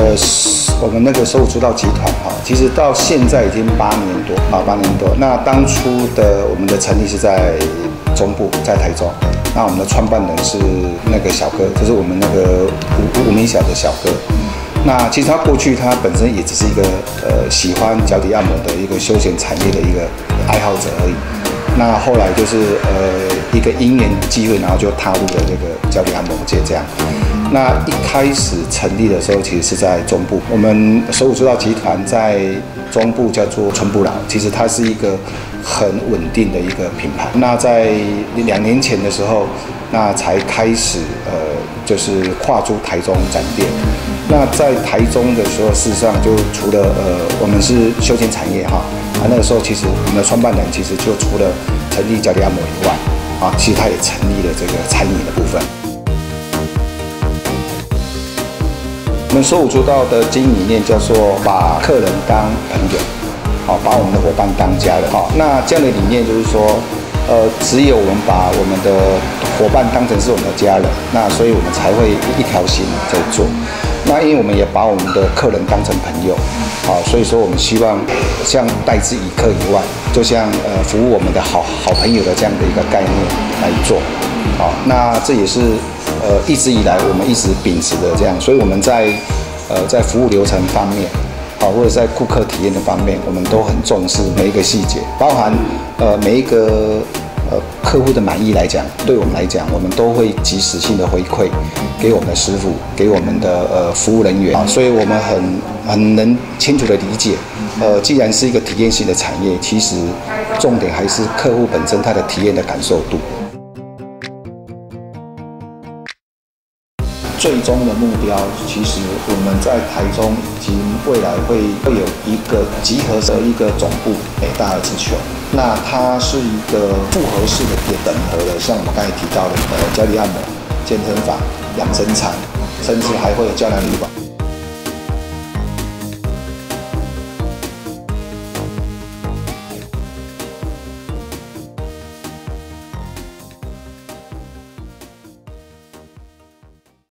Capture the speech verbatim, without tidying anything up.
呃，我们那个手舞足蹈集团哈，其实到现在已经八年多啊，八年多。那当初的我们的成立是在中部，在台中。那我们的创办人是那个小哥，就是我们那个无无名小的小哥。那其实他过去他本身也只是一个呃喜欢脚底按摩的一个休闲产业的一个爱好者而已。那后来就是呃一个因缘机会，然后就踏入了这个脚底按摩界这样。那一开始成立的时候，其实是在中部，我们手舞足蹈集团在中部叫做春不老，其实它是一个很稳定的一个品牌。那在两年前的时候，那才开始呃就是跨出台中展店。那在台中的时候，事实上就除了呃我们是休闲产业哈，啊那个时候其实我们的创办人其实就除了成立脚底按摩以外，啊其实他也成立了这个餐饮的部分。我们手舞足蹈的经营理念叫做把客人当朋友，好，把我们的伙伴当家人。好，那这样的理念就是说，呃，只有我们把我们的伙伴当成是我们的家人，那所以我们才会一条心在做。那因为我们也把我们的客人当成朋友，好，所以说我们希望像待之以客以外，就像呃服务我们的好好朋友的这样的一个概念来做，好，那这也是呃一直以来我们一直秉持的这样，所以我们在呃在服务流程方面，好，或者在顾客体验的方面，我们都很重视每一个细节，包含呃每一个。呃，客户的满意来讲，对我们来讲，我们都会及时性的回馈给我们的师傅，给我们的呃服务人员啊，所以我们很很能清楚的理解，呃，既然是一个体验型的产业，其实重点还是客户本身他的体验的感受度。最终的目标，其实我们在台中已经未来会会有一个集合的一个总部，北大而之球。那它是一个复合式的，也整合了像我们刚才提到的呃脚底按摩、健身房、养生餐，甚至还会有胶囊旅馆。